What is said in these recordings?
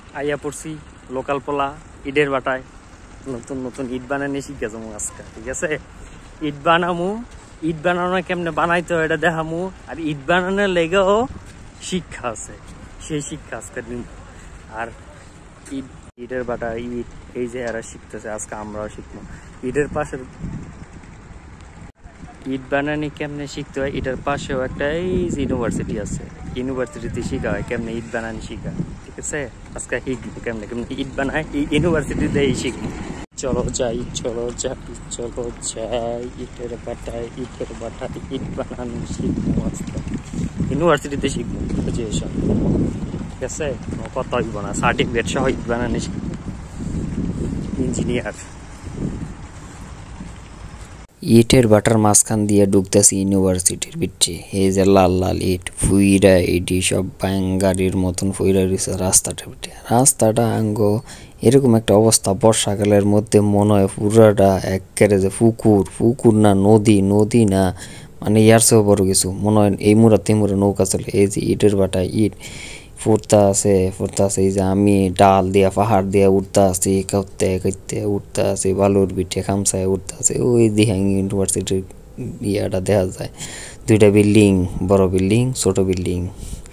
আইয়া পড়ছি লোকাল পোলা ইটের বাটায় নতুন নতুন ইট বানানি শিখে যাবো আজকে। ঠিক আছে, ইট বানামু, ইট বানানো কেমনে বানাইতে হয় এটা দেখামু, আর ইট বানানোর লেগেও শিক্ষা আছে, সেই শিক্ষা আজকে দিন। আর ইটের বাটা ইট এই যে এরা শিখতেছে, আজকে আমরাও শিখবো। ইটের পাশে ইট বানানি কেমনে শিখতে হয়, এটার পাশেও একটা এই যে ইউনিভার্সিটি আছে, ইউনিভার্সিটিতে শিখা হয় কেমনে ইট বানানি শিখা। ঠিক আছে, আজকে শিখবো কেমনে কেমনে ইট বানায়, এই ইউনিভার্সিটিতে শিখবো। চলো যাই চলো যাই চলো যাই, ইটের বাটায় ইট বানানো শিখবো আজকে, ইউনিভার্সিটিতে শিখবো গ্রাজুয়েশন। ঠিক আছে, কথা হইব না, সার্টিফিকেট সহ ইট বানানো শিখবো, ইঞ্জিনিয়ার। ইটের বাটার মাঝখান দিয়ে ঢুকতেছি ইউনিভার্সিটির ভিতরে। এই যে লাল লাল ইট ফুইরা এটি সব গাড়ির মতন ফুইরা রয়েছে রাস্তাটার ভিতরে। রাস্তাটা আঙ্গ এরকম একটা অবস্থা, বর্ষাকালের মধ্যে মনে হয় পুরাটা একেবারে যে পুকুর না নদী না, মানে ইয়ার চেয়েও বড় কিছু মনে হয়। এই মুড়া তেমুরা নৌকা চলে। এই যে ইটের বাটা ইট ফুটতা আছে। এই যে আমি ডাল দিয়া পাহাড় দিয়া উঠতে আছি, কাঁদতে উঠতে আছি, বালুর বিটে খামসায় উঠতে আছে। ওই দিকে ইউনিভার্সিটির ইয়াটা দেখা যায়, দুইটা বিল্ডিং, বড় বিল্ডিং ছোট বিল্ডিং।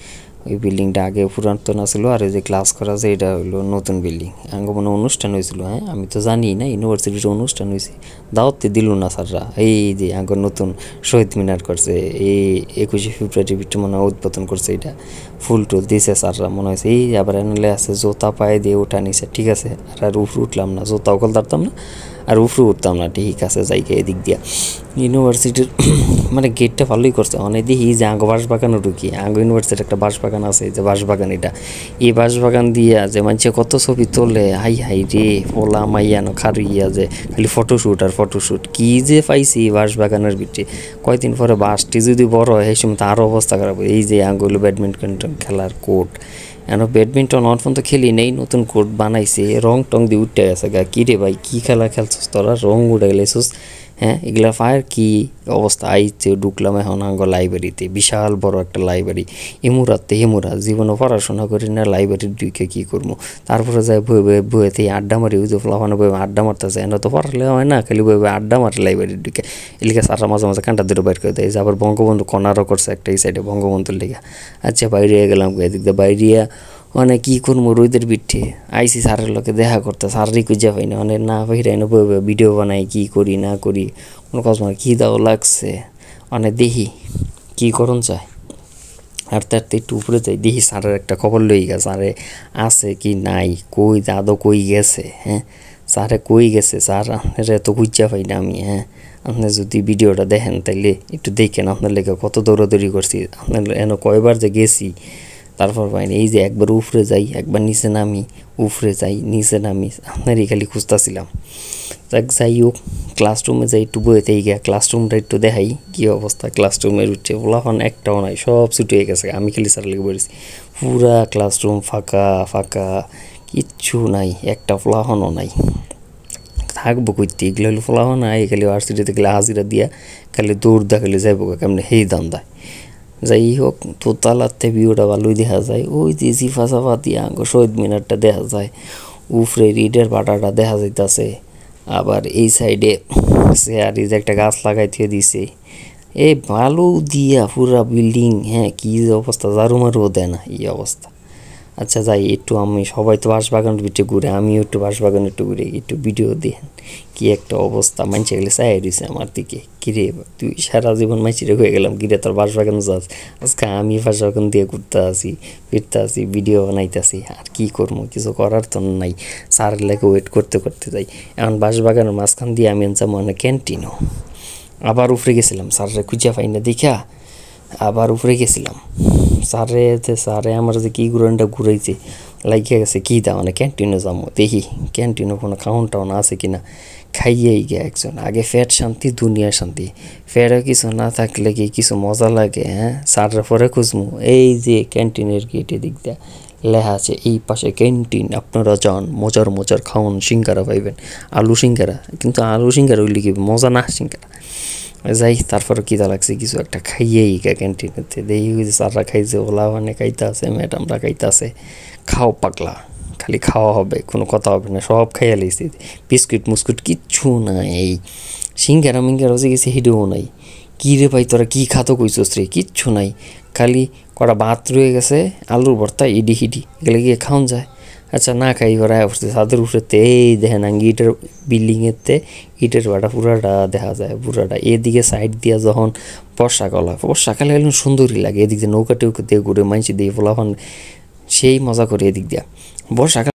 ওই বিল্ডিংটা আগে পুরাতন ছিল, আর ওই যে ক্লাস করা আছে এটা হলো নতুন বিল্ডিং। আগে মনে অনুষ্ঠান হয়েছিল, হ্যাঁ আমি তো জানি না ইউনিভার্সিটির অনুষ্ঠান হয়েছে, দাওয়াতে দিল না স্যাররা। এই যে আগে নতুন শহীদ মিনার করছে, এই 21শে ফেব্রুয়ারি ভিতরে মনে হয় উদ্বোধন করছে, এটা ফুল টুল দিয়েছে স্যাররা মনে হয়েছে। এই আবার এনলে আছে জোতা পায়ে দিয়ে ওঠা নিছে। ঠিক আছে, আর উপরে উঠলাম না, জোতাও কল ধরতাম না, আর উপরে উঠতাম না। ঠিক আছে, যাইকে এদিক দিয়া ইউনিভার্সিটির মানে গেটটা ভালোই করছে। অনেক দেখি যে আঙ্গ বাঁশবাগানও ঢুকি, আঙ্গ ইউনিভার্সিটির একটা বাঁশবাগান আছে, যে বাঁশবাগান, এটা এই বাঁশবাগান দিয়া যে মানুষে কত ছবি তোলে, হাই রে পোলা মাইয়ানো খারুইয়া, যে খালি ফটোশ্যুট আর ফটোশ্যুট। কি যে পাইছি বাঁশবাগানের ভিতরে। কয়দিন পরে বাঁশটি যদি বড় হয় সেই সময় তো আরও অবস্থা খারাপ। এই যে আঙ্গুলো ব্যাডমিন্টন খেলার কোর্ট, এখন ব্যাডমিন্টন অনফোন তো খেলি নেই, নতুন কোর্ট বানাইছে, রং টং দিয়ে উঠে গেছে গা। কী রে ভাই, কী খেলা খেলছিস তোরা, রং উঠে গেলেছিস, হ্যাঁ এগুলা ফায়ার কি অবস্থা। আইতে ঢুকলাম এখন আঙ্গ লাইব্রেরিতে, বিশাল বড় একটা লাইব্রেরি। হেমুরা জীবনে পড়াশোনা করি না, লাইব্রেরির ঢুকে কী করবো। তারপরে যাই বইতে আড্ডা মারি, ওই যে ফলাফানো বই আড্ডা মারতেছে, এনে তো পড়ালে হয় না, খালি বই আড্ডা মারে লাইব্রেরির ঢুকে। এলিকে সারা মাঝে মাঝে কান্টা দুটো বাইর করে দেয়। যে আবার বঙ্গবন্ধু কর্নারও করছে একটা এই সাইডে, বঙ্গবন্ধুর লেগে। আচ্ছা বাইরে গেলাম, এদিক দিয়ে বাইরে মানে কী করবো রোদের বিঠে আইসি স্যারের লোকে দেখা করতে, স্যারেরই খুঁজে পাই না, অনেক না বাইরে না ভিডিও বানাই, কী করি না করি কোনো কাজ মানে কী দাও লাগছে, অনেক দেখি কী করুন চায়। হাঁটতে একটু উপরে যাই, দেখি স্যারের একটা খবর লই গেছে, স্যারে আছে কি নাই, কই দাদো কই গেছে, হ্যাঁ স্যারে কই গেছে, স্যার আপনারা এত খুঁজা পাই না আমি। হ্যাঁ আপনি যদি ভিডিওটা দেখেন তাইলে একটু দেখেন, আপনার লেগে কত দৌড়াদৌড়ি করছি, আপনার এনে কয়বার যে গেছি, তারপর পাইনি। এই যে একবার উপরে যাই, একবার নিচে নামি, উপরে যাই নিচে নামি, আপনারই খালি খুঁজতেছিলাম। যাই হোক, ক্লাসরুমে যাই, একটু বইতে গিয়া ক্লাসরুমটা একটু দেখাই কী অবস্থা। ক্লাসরুমের উঠছে ওলাফান একটাও নাই, সব ছুটি হয়ে গেছে, আমি খালি স্যার লেগে পড়েছি। পুরা ক্লাসরুম ফাঁকা, কিচ্ছু নাই, একটা ফলাফানও নাই। থাকবো কইতে, এগুলো হলো ফলাফান নাই, খালি ভার্সিটিতে গেলে হাজিরা দিয়া খালি দৌড় দা খালি যাইব কেমনি সেই দাম দেয়। যাই হোক, দোতলাতে ভিউটা ভালোই দেখা যায়, ওই যে জিফা সাফা দিয়া শহীদ মিনারটা দেখা যায়, উফরে ইটের বাটাটা দেখা যাইতেছে। আবার এই সাইডে চেয়ারি যে একটা গাছ লাগাই দিয়ে দিছে, এই বালু দিয়া পুরা বিল্ডিং, হ্যাঁ কী যে অবস্থা, জারুমারুও দেয় না এই অবস্থা। আচ্ছা যাই একটু, আমি সবাই তো বাঁশবাগানের ভিতরে ঘুরে, আমিও একটু বাঁশবাগান একটু ঘুরে একটু ভিডিও দেখেন কি একটা অবস্থা। মাইনছে গেলে চাই দিছে আমার দিকে, কিরে তুই সারা জীবন মাইচিরে হয়ে গেলাম, কিরে তোর বাঁশবাগান যাস, আজকে আমি বাঁশবাগান দিয়ে ঘুরতে আসি ফিরতে আসি, ভিডিও বানাইতেছি, আর কি করবো, কিছু করার তো নাই। স্যারের লেগে ওয়েট করতে যাই। এখন বাঁশবাগানের মাঝখান দিয়ে আমি আনছি মনে ক্যান্টিনও। আবার উপরে গেছিলাম, স্যারের খুঁজে পাই না দেখা আবার উপরে গেছিলাম। স্যারে আমার যে কী ঘুরাইছে লাগিয়ে গেছে, কী দাও মানে ক্যান্টিনে যাবো, দেখি ক্যান্টিনে কোনো খাওয়ান টাউন আছে কিনা। খাইয়েই গিয়ে একজন, আগে ফ্যাট শান্তি দুনিয়া শান্তি, ফ্যাটও কিছু না থাকলে কি কিছু মজা লাগে, হ্যাঁ স্যাররা পরে খুঁজবো। এই যে ক্যান্টিনের গেটে দিক দিয়ে লেখা আছে এই পাশে ক্যান্টিন, আপনারা যান মজার খাওয়ান, সিঙ্গারা পাইবেন, আলু সিঙ্গারা। কিন্তু আলু সিঙ্গারা হইলে কি মজা না সিঙ্গারা। যাই তারপরে কী লাগছে কিছু একটা খাইয়েই গা ক্যান্টিনেতে, দেখি স্যাররা খাইছে, ওলা মানে খাইতে আছে, ম্যাডামরা খাইতে আছে। খাও পাগলা, খালি খাওয়া হবে, কোনো কথা হবে না, সব খাইয়া লাইছি। বিস্কুট মুস্কুট কিচ্ছু নাই, সিঙ্গারা মিঙ্গারা হচ্ছে গেছে হিডেও নাই। কী রে ভাই তোরা কী খাতো কইছস রে, কিচ্ছু নাই, খালি কটা ভাত রয়ে গেছে, আলুর ভর্তা, ইডি হিডি, এগুলো গিয়ে খাওয়ান যায়। আচ্ছা না খাই ওরা উঠছে ছাদের উপরেতে, এই দেখেন আঙ্গি ইটের বিল্ডিংয়েতে ইটের বাটা পুরাটা দেখা যায়, পুরাটা এদিকে সাইড দিয়া যখন বর্ষাকালে এগুলো সুন্দরই লাগে, এদিক দিয়ে নৌকা টেউকা দিয়ে ঘুরে মাইনছি দিয়ে ফোলাফান সেই মজা করে এদিক দিয়া। বর্ষাকাল